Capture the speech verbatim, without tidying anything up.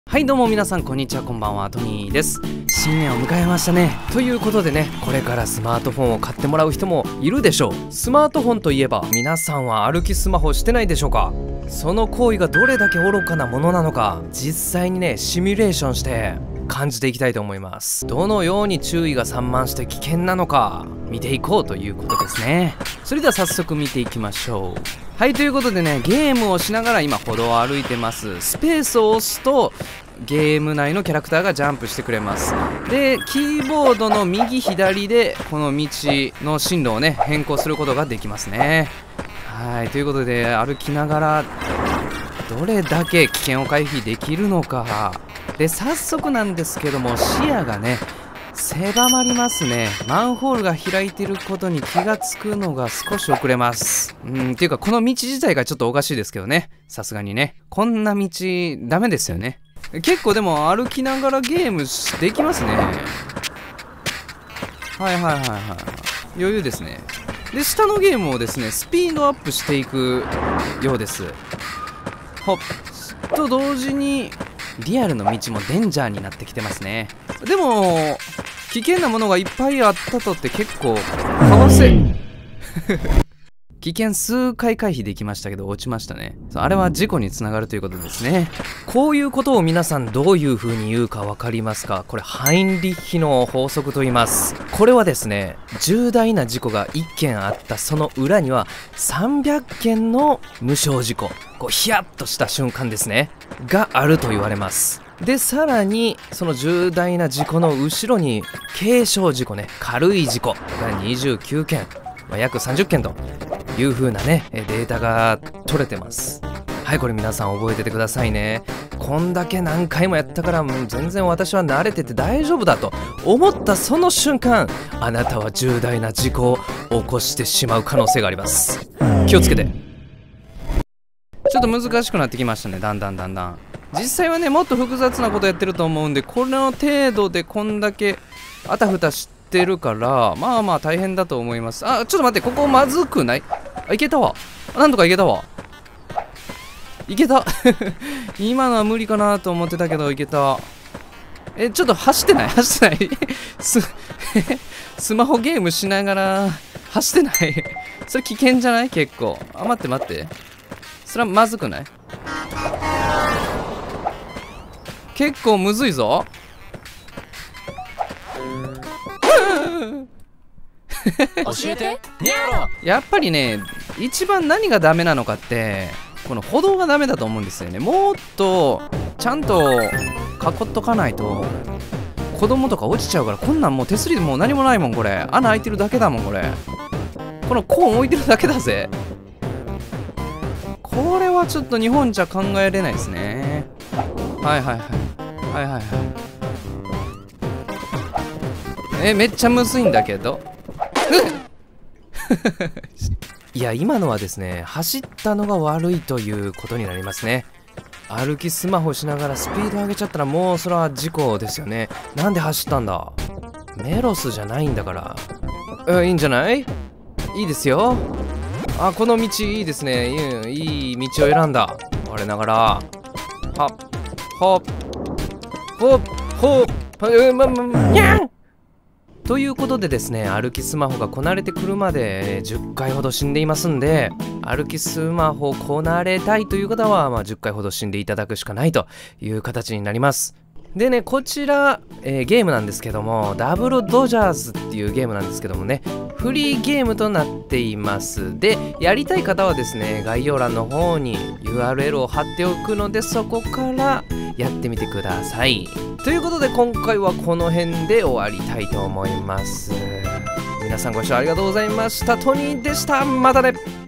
はいどうも皆さんこんにちは、こんばんは、トニーです。新年を迎えましたね。ということでね、これからスマートフォンを買ってもらう人もいるでしょう。スマートフォンといえば皆さんは歩きスマホしてないでしょうか。その行為がどれだけ愚かなものなのか、実際にねシミュレーションして感じていきたいと思います。どのように注意が散漫して危険なのか見ていこうということですね。それでは早速見ていきましょう。はい、ということでね、ゲームをしながら今歩道を歩いてます。スペースを押すとゲーム内のキャラクターがジャンプしてくれます。でキーボードの右左でこの道の進路をね変更することができますね。はい、ということで歩きながらどれだけ危険を回避できるのかで、早速なんですけども視野がね狭まりますね。マンホールが開いてることに気がつくのが少し遅れます。うんっていうかこの道自体がちょっとおかしいですけどね、さすがにねこんな道ダメですよね。結構でも歩きながらゲームできますね。はいはいはいはい、余裕ですね。で下のゲームをですねスピードアップしていくようです。ほっと同時にリアルの道もデンジャーになってきてますね。でも危険なものがいっぱいあったとって結構かわせ危険数回回避できましたけど落ちましたね。あれは事故につながるということですね。こういうことを皆さんどういう風に言うか分かりますか。これハインリッヒの法則と言います。これはですね重大な事故がいっけんあったその裏にはさんびゃっけんの無傷事故、こうヒヤッとした瞬間ですねがあると言われます。でさらにその重大な事故の後ろに軽傷事故ね、軽い事故がにじゅうきゅうけん、まあ、約さんじゅっけんという風なねデータが取れてます。はい、これ皆さん覚えててくださいね。こんだけ何回もやったからもう全然私は慣れてて大丈夫だと思ったその瞬間、あなたは重大な事故を起こしてしまう可能性があります。気をつけて。ちょっと難しくなってきましたね、だんだんだんだん。実際はねもっと複雑なことやってると思うんで、この程度でこんだけあたふたしてるからまあまあ大変だと思います。あ、ちょっと待って、ここまずくない？あ、いけたわ。なんとかいけたわ。いけた今のは無理かなと思ってたけどいけた。え、ちょっと走ってない走ってないス, スマホゲームしながら走ってないそれ危険じゃない？結構。あ、待って待って、それはまずくない？結構むずいぞ教えてニャロ。 やっぱりね一番何がダメなのかってこの歩道がダメだと思うんですよね。もっとちゃんと囲っとかないと子供とか落ちちゃうから。こんなんもう手すりでもう何もないもん。これ穴開いてるだけだもん。これこのコーン置いてるだけだぜ。これはちょっと日本じゃ考えれないですね。はいはいはいはいはいはい。え、めっちゃむずいんだけどいや今のはですね走ったのが悪いということになりますね。歩きスマホしながらスピード上げちゃったらもうそれは事故ですよね。なんで走ったんだ。メロスじゃないんだから。え、いいんじゃない？いいですよ。あ、この道いいですね。いい、いい道を選んだ。我ながらはっほっほっほっうままにゃんということでですね、歩きスマホがこなれてくるまでじゅっかいほど死んでいますんで、歩きスマホこなれたいという方は、まあ、じゅっかいほど死んでいただくしかないという形になります。でね、こちら、えー、ゲームなんですけども、ダブルドジャーズっていうゲームなんですけどもね、フリーゲームとなっています。で、やりたい方はですね、概要欄の方に ユーアールエル を貼っておくので、そこからやってみてください。ということで、今回はこの辺で終わりたいと思います。皆さんご視聴ありがとうございました。トニーでした。またね。